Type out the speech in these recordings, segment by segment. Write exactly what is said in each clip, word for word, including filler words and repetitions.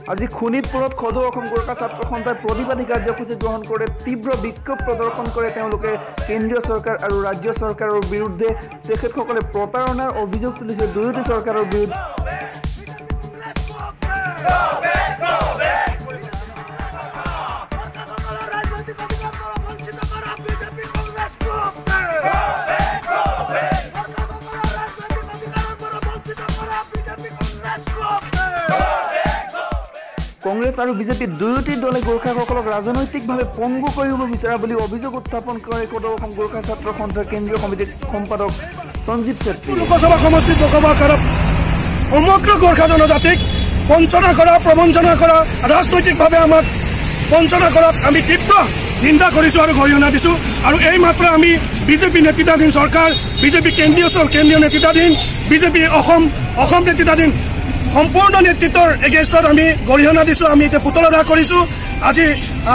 আজি শোণিতপুৰত সদৌ অসম গোৰ্খা ছাত্ৰ সন্থাই প্ৰতিবাদী কাৰ্যসূচী গ্ৰহণ কৰে তীব্ৰ বিক্ষোভ প্ৰদৰ্শন কৰে তেওঁলোকে কেন্দ্ৰীয় চৰকাৰ আৰু ৰাজ্য চৰকাৰৰ বিৰুদ্ধে তেখেতসকলে প্ৰতাৰণাৰ অভিযোগ তুলিছে দুয়োটি চৰকাৰৰ বিৰুদ্ধে কংগ্ৰেছ আৰু বিজেপি দুয়োটি দলে গোৰ্খাসকলক ৰাজনৈতিকভাৱে পংগু কৰিব বিচৰা বুলি অভিযোগ উত্থাপন কৰে সদৌ অসম গোৰ্খা ছাত্ৰ সন্থাৰ কেন্দ্ৰীয় সমিতিৰ সম্পাদক সঞ্জীৱ ছেত্ৰীয়ে লোকসভা সমষ্টিত বসবাস কৰা সমগ্ৰ গোৰ্খা জনজাতিক বঞ্চনা কৰা প্ৰবঞ্চনা কৰা ৰাজনৈতিকভাৱে আমাক বঞ্চনা কৰাত আমি তীব্ৰ নিন্দা কৰিছোঁ আৰু গৰিহণা দিছোঁ আৰু এই মাত্ৰ আমি বিজেপি নেতৃত্বাধীন চৰকাৰ বিজেপি কেন্দ্ৰীয় কেন্দ্ৰীয় নেতৃত্বাধীন বিজেপি অসম অসম নেতৃত্বাধীন সম্পূৰ্ণ নেতৃত্বৰ এগেইনষ্টত আমি গৰিহণা দিছোঁ আমি এতিয়া পুতলা দাহ কৰিছোঁ আজি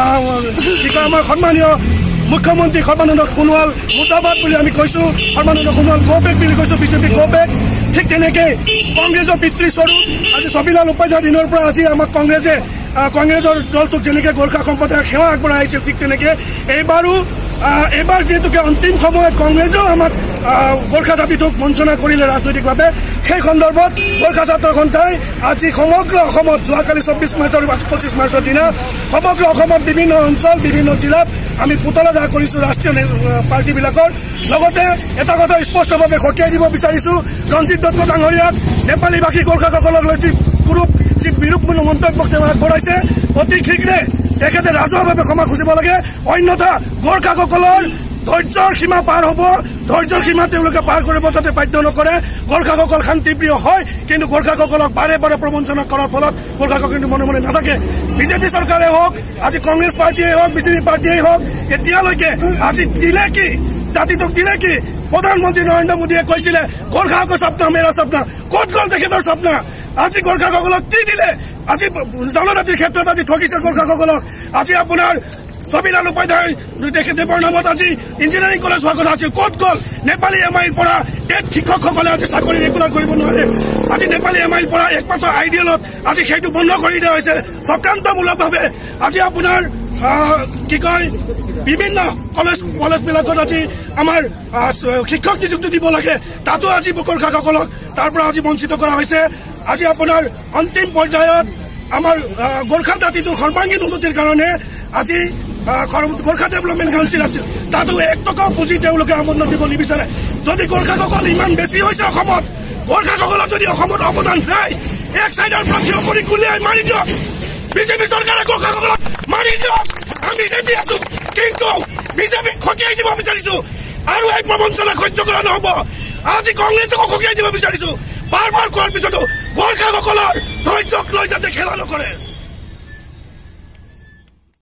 কি কয় আমাৰ সন্মানীয় মুখ্যমন্ত্ৰী সৰ্বানন্দ সোণোৱাল মুৰ্দাবাদ বুলি আমি কৈছোঁ সৰ্বানন্দ সোণোৱাল গো বেক বুলি কৈছোঁ বিজেপি গো বেক ঠিক তেনেকৈ কংগ্ৰেছৰ পিতৃস্বৰূপ আজি ছবিলাল উপাধ্যায়ৰ দিনৰ পৰা আজি আমাক কংগ্ৰেছে কংগ্ৰেছৰ দলটোক যেনেকৈ গোৰ্খা সম্প্ৰদায়ক সেৱা আগবঢ়াই আহিছিল ঠিক তেনেকৈ এইবাৰো এইবাৰ যিহেতুকে অন্তিম সময়ত কংগ্ৰেছেও আমাক গোৰ্খা জাতিটোক বঞ্চনা কৰিলে ৰাজনৈতিকভাৱে সেই সন্দৰ্ভত গোৰ্খা ছাত্ৰ সন্থাই আজি সমগ্ৰ অসমত যোৱাকালি চৌব্বিছ মাৰ্চ আৰু পঁচিছ মাৰ্চৰ দিনা সমগ্ৰ অসমত বিভিন্ন অঞ্চল বিভিন্ন জিলাত আমি পুতলা দাহ কৰিছোঁ ৰাষ্ট্ৰীয় পাৰ্টীবিলাকৰ লগতে এটা কথা স্পষ্টভাৱে সকীয়াই দিব বিচাৰিছোঁ ৰঞ্জিত দত্ত ডাঙৰীয়াক নেপালী ভাষী গোৰ্খাসকলক লৈ যি গ্ৰুপ যি বিৰূপমূলক মন্তব্য তেওঁ আগবঢ়াইছে অতি শীঘ্ৰে তেখেতে ৰাজহুৱাভাৱে ক্ষমা খুজিব লাগে অন্যথা গোৰ্খাসকলৰ ধৈৰ্যৰ সীমা পাৰ হ'ব ধৈৰ্যৰ সীমা তেওঁলোকে পাৰ কৰিব যাতে বাধ্য নকৰে গোৰ্খাসকল শান্তিপ্ৰিয় হয় কিন্তু গোৰ্খাসকলক বাৰে বাৰে প্ৰবঞ্চনা কৰাৰ ফলত গোৰ্খাসকল কিন্তু মনে মনে নাথাকে বিজেপি চৰকাৰে হওক আজি কংগ্ৰেছ পাৰ্টীয়ে হওক বিজেপি পাৰ্টীয়ে হওক এতিয়ালৈকে আজি দিলে কি জাতিটোক দিলে কি প্ৰধানমন্ত্ৰী নৰেন্দ্ৰ মোদীয়ে কৈছিলে গোৰ্খাসকল স্বপ্ন মেৰা স্বপ্ন ক'ত গ'ল তেখেতৰ স্বপ্ন আজি গোৰ্খাসকলক কি দিলে আজি জনজাতিৰ ক্ষেত্ৰত আজি ঠগিছে গোৰ্খাসকলক আজি আপোনাৰ ছবিলাল উপাধ্যায় দেৱৰ নামত আজি ইঞ্জিনিয়াৰিং কলেজ হোৱাৰ কথা আছিল ক'ত গ'ল নেপালী এম আইৰ পৰা টেট শিক্ষকসকলে আজি চাকৰি ৰেগুলাৰ কৰিব নোৱাৰে আজি নেপালী এম আইৰ পৰা একমাত্ৰ আইডিয়েলত আজি সেইটো বন্ধ কৰি দিয়া হৈছে চক্ৰান্তমূলকভাৱে আজি আপোনাৰ কি কয় বিভিন্ন কলেজ কলেজবিলাকত আজি আমাৰ শিক্ষক নিযুক্তি দিব লাগে তাতো আজি গোৰ্খাসকলক তাৰ পৰা আজি বঞ্চিত কৰা হৈছে আজি আপোনাৰ অন্তিম পৰ্যায়ত আমাৰ গোৰ্খা জাতিটোৰ সৰ্বাংগীন উন্নতিৰ কাৰণে আজি গোৰ্খা ডেভেলপমেণ্ট কাউন্সিল আছিল তাতো এক টকাও পুঁজি তেওঁলোকে আবণ্টন দিব নিবিচাৰে যদি গোৰ্খাসকল ইমান বেছি হৈছে অসমত গোৰ্খাসকলৰ যদি অসমত অৱদান নাই এক চাইডৰ পৰা থিয় কৰি গুলিয়াই মাৰি দিয়ক বিজেপি চৰকাৰে গোৰ্খাসকলক মাৰি দিয়ক আমি ৰেডি আছো কিন্তু বিজেপিক খতিয়াই দিব বিচাৰিছো আৰু এই প্ৰবঞ্চনা সহ্য কৰা নহ'ব আজি কংগ্ৰেছক খতিয়াই দিব বিচাৰিছো বাৰ বাৰ কোৱাৰ পিছতো গোৰ্খাসকলৰ ধৈৰ্যক লৈ যাতে খেলা নকৰে।